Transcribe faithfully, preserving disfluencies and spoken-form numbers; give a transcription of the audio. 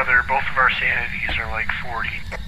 other. Both of our sanities are like forty.